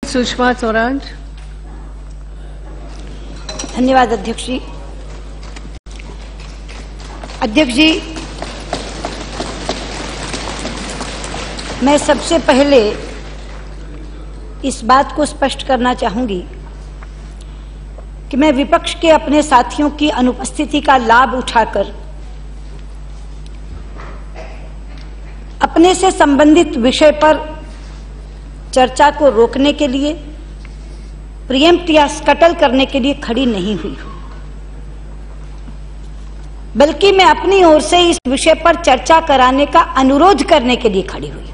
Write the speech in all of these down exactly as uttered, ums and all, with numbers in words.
सुषमा स्वराज। धन्यवाद अध्यक्ष जी। अध्यक्ष जी, मैं सबसे पहले इस बात को स्पष्ट करना चाहूंगी कि मैं विपक्ष के अपने साथियों की अनुपस्थिति का लाभ उठाकर अपने से संबंधित विषय पर चर्चा को रोकने के लिए, प्रीएम्प्ट या स्कटल करने के लिए खड़ी नहीं हुई हूं, बल्कि मैं अपनी ओर से इस विषय पर चर्चा कराने का अनुरोध करने के लिए खड़ी हुई हूं।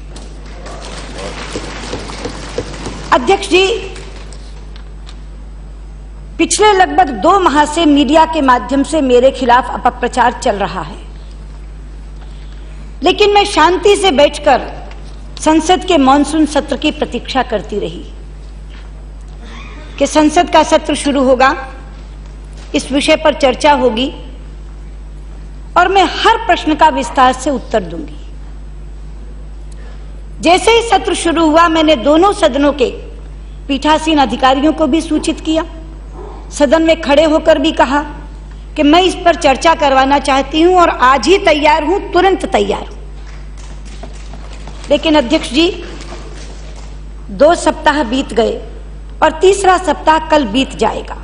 अध्यक्ष जी, पिछले लगभग दो माह से मीडिया के माध्यम से मेरे खिलाफ अपप्रचार चल रहा है, लेकिन मैं शांति से बैठकर संसद के मॉनसून सत्र की प्रतीक्षा करती रही कि संसद का सत्र शुरू होगा, इस विषय पर चर्चा होगी और मैं हर प्रश्न का विस्तार से उत्तर दूंगी। जैसे ही सत्र शुरू हुआ, मैंने दोनों सदनों के पीठासीन अधिकारियों को भी सूचित किया, सदन में खड़े होकर भी कहा कि मैं इस पर चर्चा करवाना चाहती हूं और आज ही तैयार हूं, तुरंत तैयार हूं। लेकिन अध्यक्ष जी, दो सप्ताह बीत गए और तीसरा सप्ताह कल बीत जाएगा।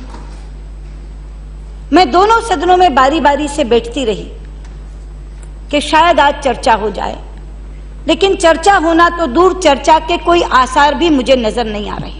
मैं दोनों सदनों में बारी बारी से बैठती रही कि शायद आज चर्चा हो जाए, लेकिन चर्चा होना तो दूर, चर्चा के कोई आसार भी मुझे नजर नहीं आ रहे।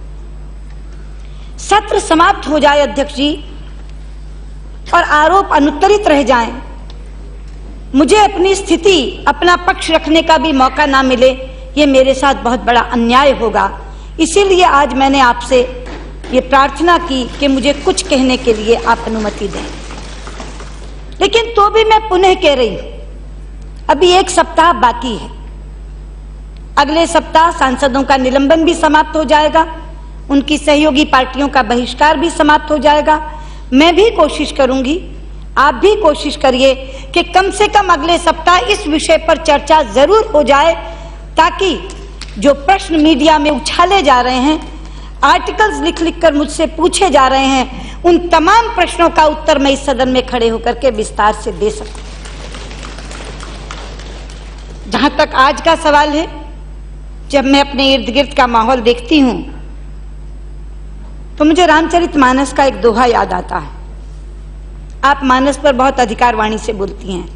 सत्र समाप्त हो जाए अध्यक्ष जी और आरोप अनुत्तरित रह जाएं, मुझे अपनी स्थिति, अपना पक्ष रखने का भी मौका ना मिले, ये मेरे साथ बहुत बड़ा अन्याय होगा। इसीलिए आज मैंने आपसे ये प्रार्थना की कि मुझे कुछ कहने के लिए आप अनुमति दें। लेकिन तो भी मैं पुनः कह रही हूं, अभी एक सप्ताह बाकी है। अगले सप्ताह सांसदों का निलंबन भी समाप्त हो जाएगा, उनकी सहयोगी पार्टियों का बहिष्कार भी समाप्त हो जाएगा। मैं भी कोशिश करूंगी, आप भी कोशिश करिए कि कम से कम अगले सप्ताह इस विषय पर चर्चा जरूर हो जाए, ताकि जो प्रश्न मीडिया में उछाले जा रहे हैं, आर्टिकल्स लिख लिख कर मुझसे पूछे जा रहे हैं, उन तमाम प्रश्नों का उत्तर मैं इस सदन में खड़े होकर के विस्तार से दे सकूं। जहां तक आज का सवाल है, जब मैं अपने इर्द गिर्द का माहौल देखती हूं तो मुझे रामचरितमानस का एक दोहा याद आता है। आप मानस पर बहुत अधिकार वाणी से बोलती हैं।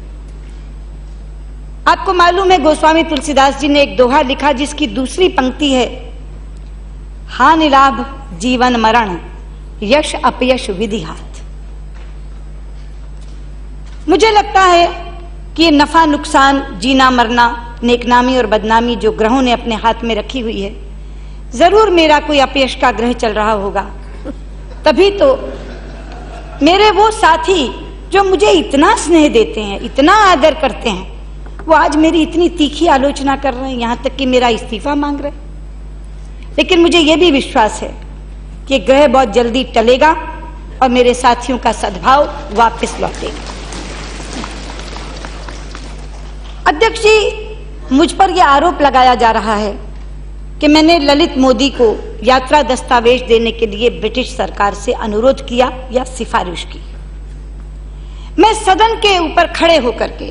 आपको मालूम है, गोस्वामी तुलसीदास जी ने एक दोहा लिखा जिसकी दूसरी पंक्ति है, हानि लाभ जीवन मरण, यश अपयश विधि हाथ। मुझे लगता है कि ये नफा नुकसान, जीना मरना, नेकनामी और बदनामी जो ग्रहों ने अपने हाथ में रखी हुई है, जरूर मेरा कोई अपयश का ग्रह चल रहा होगा। तभी तो मेरे वो साथी जो मुझे इतना स्नेह देते हैं, इतना आदर करते हैं, वो आज मेरी इतनी तीखी आलोचना कर रहे हैं, यहां तक कि मेरा इस्तीफा मांग रहे हैं। लेकिन मुझे यह भी विश्वास है कि ग्रह बहुत जल्दी टलेगा और मेरे साथियों का सद्भाव वापस लौटेगा। अध्यक्ष जी, मुझ पर यह आरोप लगाया जा रहा है कि मैंने ललित मोदी को यात्रा दस्तावेज देने के लिए ब्रिटिश सरकार से अनुरोध किया या सिफारिश की। मैं सदन के ऊपर खड़े होकर के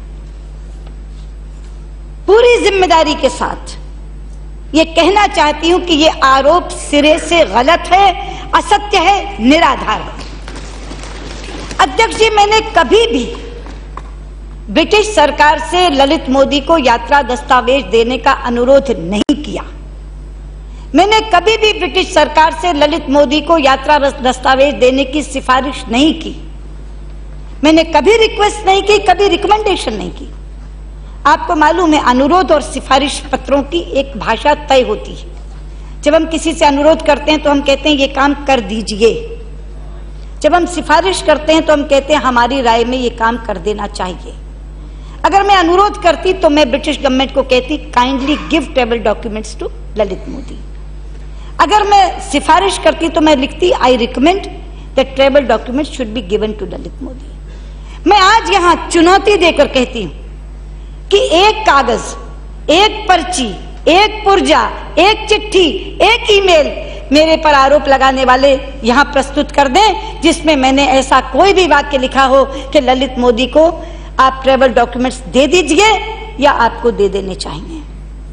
पूरी जिम्मेदारी के साथ ये कहना चाहती हूं कि ये आरोप सिरे से गलत है, असत्य है, निराधार है। अध्यक्ष जी, मैंने कभी भी ब्रिटिश सरकार से ललित मोदी को यात्रा दस्तावेज देने का अनुरोध नहीं किया। मैंने कभी भी ब्रिटिश सरकार से ललित मोदी को यात्रा दस्तावेज देने की सिफारिश नहीं की। मैंने कभी रिक्वेस्ट नहीं की, कभी रिकमेंडेशन नहीं की। आपको मालूम है, अनुरोध और सिफारिश पत्रों की एक भाषा तय होती है। जब हम किसी से अनुरोध करते हैं तो हम कहते हैं ये काम कर दीजिए। जब हम सिफारिश करते हैं तो हम कहते हैं हमारी राय में ये काम कर देना चाहिए। अगर मैं अनुरोध करती तो मैं ब्रिटिश गवर्नमेंट को कहती kindly give travel documents to Lalit Modi. अगर मैं सिफारिश करती तो मैं लिखती I recommend that travel documents should be given to Lalit Modi. मैं आज यहां चुनौती देकर कहती हूं कि एक कागज, एक पर्ची, एक पुर्जा, एक चिट्ठी, एक ईमेल मेरे पर आरोप लगाने वाले यहां प्रस्तुत कर दें जिसमें मैंने ऐसा कोई भी वाक्य लिखा हो कि ललित मोदी को आप ट्रैवल डॉक्यूमेंट्स दे दीजिए या आपको दे देने चाहिए।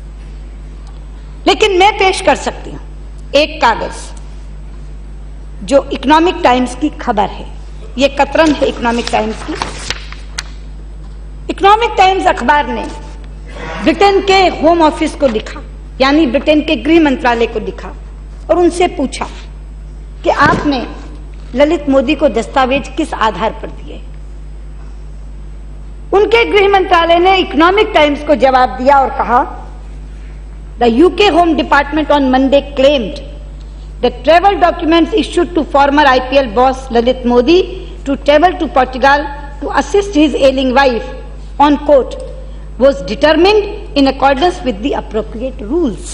लेकिन मैं पेश कर सकती हूं एक कागज जो इकोनॉमिक टाइम्स की खबर है। यह कतरन है इकोनॉमिक टाइम्स की। इकोनॉमिक टाइम्स अखबार ने ब्रिटेन के होम ऑफिस को लिखा, यानी ब्रिटेन के गृह मंत्रालय को लिखा और उनसे पूछा कि आपने ललित मोदी को दस्तावेज किस आधार पर दिए। उनके गृह मंत्रालय ने इकोनॉमिक टाइम्स को जवाब दिया और कहा, the UK home department on Monday claimed the travel documents issued to former IPL boss Lalit Modi to travel to Portugal to assist his ailing wife on court was determined in accordance with the appropriate rules।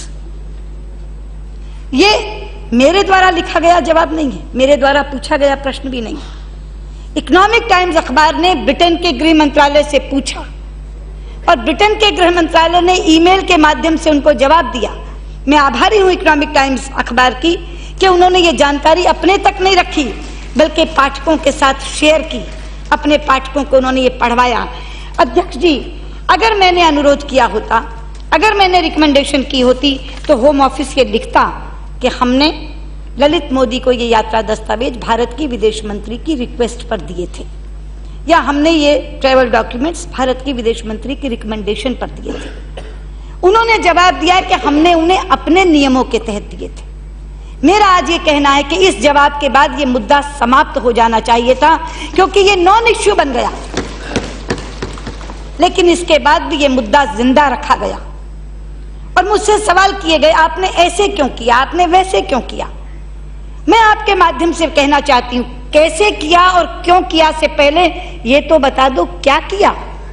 ये मेरे द्वारा लिखा गया जवाब नहीं है, मेरे द्वारा पूछा गया प्रश्न भी नहीं। इकोनॉमिक टाइम्स अखबार ने ब्रिटेन के गृह मंत्रालय से पूछा और ब्रिटेन के गृह मंत्रालय ने ईमेल के माध्यम से उनको जवाब दिया। मैं आभारी हूं इकोनॉमिक टाइम्स अखबार की कि उन्होंने ये जानकारी अपने तक नहीं रखी बल्कि पाठकों के साथ शेयर की, अपने पाठकों को उन्होंने ये पढ़वाया। अध्यक्ष जी, अगर मैंने अनुरोध किया होता, अगर मैंने रिकमेंडेशन की होती तो होम ऑफिस ये लिखता कि हमने ललित मोदी को ये यात्रा दस्तावेज भारत की विदेश मंत्री की रिक्वेस्ट पर दिए थे, या हमने ये ट्रैवल डॉक्यूमेंट्स भारत की विदेश मंत्री की रिकमेंडेशन पर दिए थे। उन्होंने जवाब दिया कि हमने उन्हें अपने नियमों के तहत दिए थे। मेरा आज ये कहना है कि इस जवाब के बाद ये मुद्दा समाप्त हो जाना चाहिए था, क्योंकि ये नॉन इश्यू बन गया। लेकिन इसके बाद भी ये मुद्दा जिंदा रखा गया और मुझसे सवाल किए गए, आपने ऐसे क्यों किया, आपने वैसे क्यों किया। मैं आपके माध्यम से कहना चाहती हूं, कैसे किया और क्यों किया से पहले ये तो बता दो क्या किया,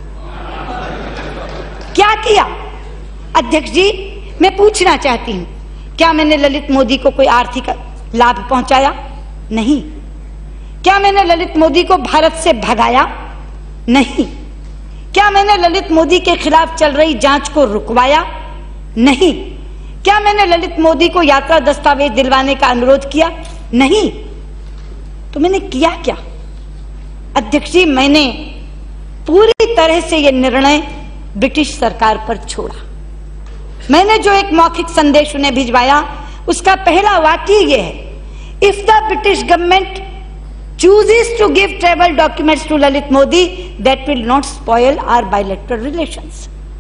क्या किया। अध्यक्ष जी, मैं पूछना चाहती हूं, क्या मैंने ललित मोदी को कोई आर्थिक लाभ पहुंचाया? नहीं। क्या मैंने ललित मोदी को भारत से भगाया? नहीं। क्या मैंने ललित मोदी के खिलाफ चल रही जांच को रुकवाया? नहीं। क्या मैंने ललित मोदी को यात्रा दस्तावेज दिलवाने का अनुरोध किया? नहीं। तो मैंने किया क्या? अध्यक्ष जी, मैंने पूरी तरह से यह निर्णय ब्रिटिश सरकार पर छोड़ा। मैंने जो एक मौखिक संदेश उन्हें भिजवाया उसका पहला वाक्य यह है, if the British government chooses to give travel documents to Lalit Modi, that will not spoil our bilateral relations।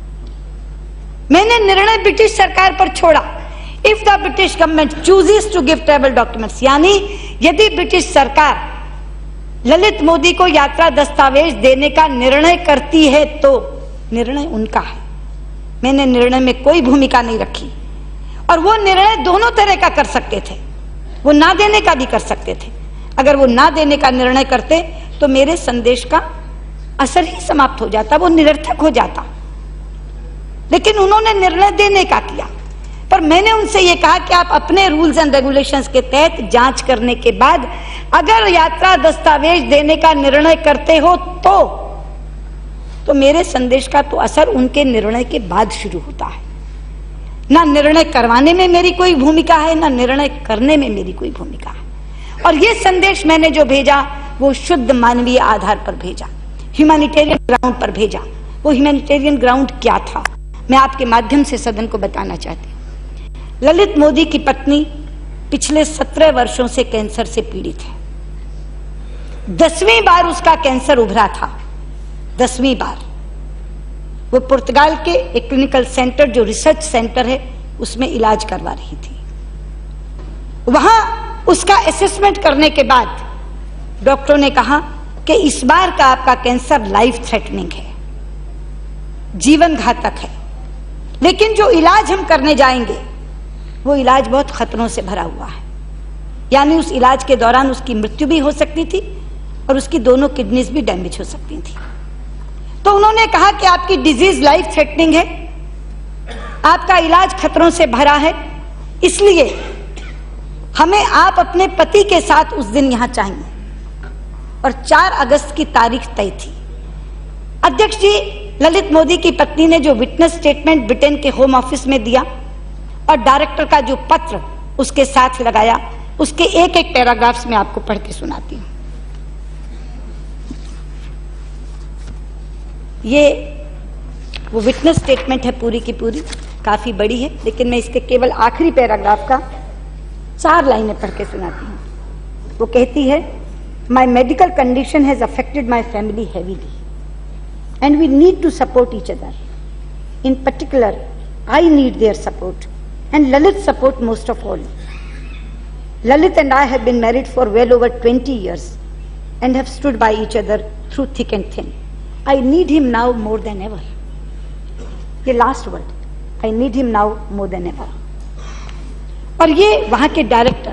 मैंने निर्णय ब्रिटिश सरकार पर छोड़ा। If the British government chooses to give travel documents, यानी यदि ब्रिटिश सरकार ललित मोदी को यात्रा दस्तावेज देने का निर्णय करती है तो निर्णय उनका है। मैंने निर्णय में कोई भूमिका नहीं रखी और वो निर्णय दोनों तरह का कर सकते थे, वो ना देने का भी कर सकते थे। अगर वो ना देने का निर्णय करते तो मेरे संदेश का असर ही समाप्त हो जाता, वो निरर्थक हो जाता। लेकिन उन्होंने निर्णय देने का किया। पर मैंने उनसे ये कहा कि आप अपने रूल्स एंड रेगुलेशंस के तहत जांच करने के बाद अगर यात्रा दस्तावेज देने का निर्णय करते हो तो तो मेरे संदेश का तो असर उनके निर्णय के बाद शुरू होता है। ना निर्णय करवाने में मेरी कोई भूमिका है, ना निर्णय करने में मेरी कोई भूमिका है। और ये संदेश मैंने जो भेजा वो शुद्ध मानवीय आधार पर भेजा, ह्यूमैनिटेरियन ग्राउंड पर भेजा। वो ह्यूमैनिटेरियन ग्राउंड क्या था, मैं आपके माध्यम से सदन को बताना चाहती हूँ। ललित मोदी की पत्नी पिछले सत्रह वर्षों से कैंसर से पीड़ित है। दसवीं बार उसका कैंसर उभरा था, दसवीं बार। वो पुर्तगाल के एक क्लिनिकल सेंटर जो रिसर्च सेंटर है उसमें इलाज करवा रही थी। वहां उसका असेसमेंट करने के बाद डॉक्टरों ने कहा कि इस बार का आपका कैंसर लाइफ थ्रेटनिंग है, जीवन घातक है, लेकिन जो इलाज हम करने जाएंगे वो इलाज बहुत खतरों से भरा हुआ है। यानी उस इलाज के दौरान उसकी मृत्यु भी हो सकती थी और उसकी दोनों किडनीज भी डैमेज हो सकती थी। तो उन्होंने कहा कि आपकी डिजीज लाइफ थ्रेटनिंग है, आपका इलाज खतरों से भरा है, इसलिए हमें आप अपने पति के साथ उस दिन यहां चाहिए। और चार अगस्त की तारीख तय थी। अध्यक्ष जी, ललित मोदी की पत्नी ने जो विटनेस स्टेटमेंट ब्रिटेन के होम ऑफिस में दिया और डायरेक्टर का जो पत्र उसके साथ लगाया, उसके एक एक पैराग्राफ्स में आपको पढ़ के सुनाती हूं। ये वो विटनेस स्टेटमेंट है, पूरी की पूरी, काफी बड़ी है, लेकिन मैं इसके केवल आखिरी पैराग्राफ का चार लाइनें पढ़ के सुनाती हूँ। वो कहती है, my medical condition has affected my family heavily and we need to support each other. In particular I need their support and Lalit support most of all. Lalit and I have been married for well over twenty years and have stood by each other through thick and thin. I need him now more than ever. ये last word, I need him now more than ever. और ये वहां के director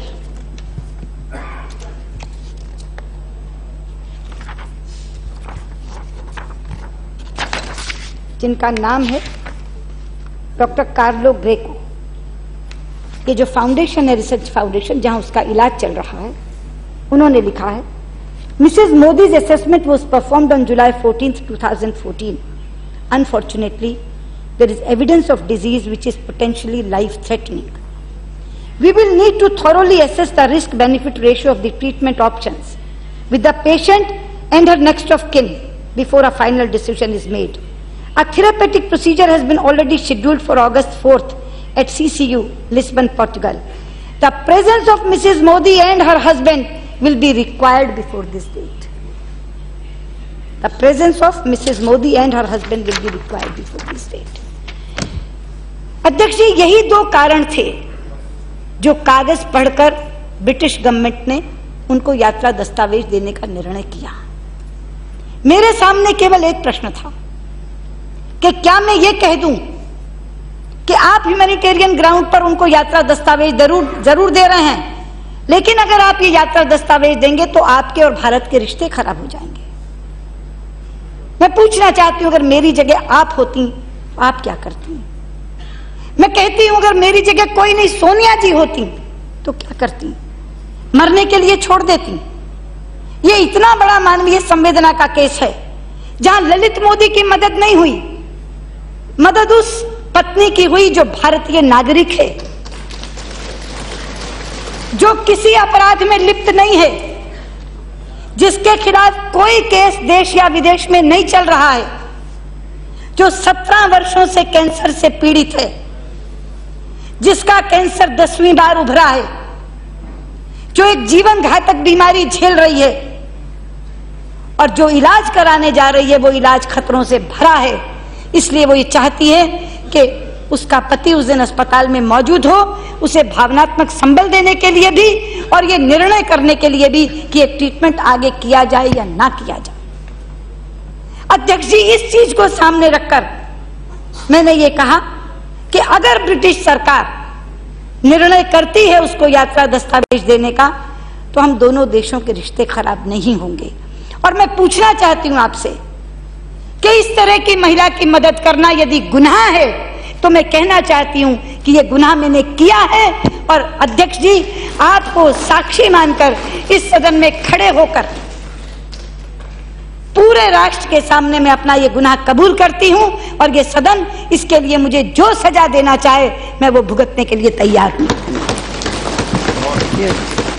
जिनका नाम है doctor Carlo Greco, ये जो फाउंडेशन है, रिसर्च फाउंडेशन, जहां उसका इलाज चल रहा है, उन्होंने लिखा है, Mrs Modi's assessment was performed on July fourteenth two thousand fourteen. Unfortunately there is evidence of disease which is potentially life threatening. We will need to thoroughly assess the risk benefit ratio of the treatment options with the patient and her next of kin before a final decision is made. A therapeutic procedure has been already scheduled for August fourth at C C U, Lisbon, Portugal. The presence of Missus Modi and her husband will be required before this date. The presence of Missus Modi and her husband will be required before this date. अध्यक्ष जी, यही दो कारण थे जो कागज पढ़कर British government ने उनको यात्रा दस्तावेज देने का निर्णय किया। मेरे सामने केवल एक प्रश्न था कि क्या मैं ये कह दूं कि आप ह्यूमैनिटेरियन ग्राउंड पर उनको यात्रा दस्तावेज जरूर जरूर दे रहे हैं, लेकिन अगर आप ये यात्रा दस्तावेज देंगे तो आपके और भारत के रिश्ते खराब हो जाएंगे। मैं पूछना चाहती हूं, अगर मेरी जगह आप होती आप क्या करती? मैं कहती हूं, अगर मेरी जगह कोई नहीं सोनिया जी होती तो क्या करती? मरने के लिए छोड़ देती? ये इतना बड़ा मानवीय संवेदना का केस है जहां ललित मोदी की मदद नहीं हुई, मदद उस पत्नी की हुई जो भारतीय नागरिक है, जो किसी अपराध में लिप्त नहीं है, जिसके खिलाफ कोई केस देश या विदेश में नहीं चल रहा है, जो सत्रह वर्षों से कैंसर से पीड़ित है, जिसका कैंसर दसवीं बार उभरा है, जो एक जीवन घातक बीमारी झेल रही है और जो इलाज कराने जा रही है वो इलाज खतरों से भरा है। इसलिए वो ये चाहती है कि उसका पति उस दिन अस्पताल में मौजूद हो, उसे भावनात्मक संबल देने के लिए भी और ये निर्णय करने के लिए भी कि ये ट्रीटमेंट आगे किया जाए या ना किया जाए। अध्यक्ष जी, इस चीज को सामने रखकर मैंने ये कहा कि अगर ब्रिटिश सरकार निर्णय करती है उसको यात्रा दस्तावेज देने का, तो हम दोनों देशों के रिश्ते खराब नहीं होंगे। और मैं पूछना चाहती हूं आपसे कि इस तरह की महिला की मदद करना यदि गुनाह है तो मैं कहना चाहती हूं कि यह गुनाह मैंने किया है, और अध्यक्ष जी आपको साक्षी मानकर इस सदन में खड़े होकर पूरे राष्ट्र के सामने मैं अपना ये गुनाह कबूल करती हूं, और ये सदन इसके लिए मुझे जो सजा देना चाहे मैं वो भुगतने के लिए तैयार हूं।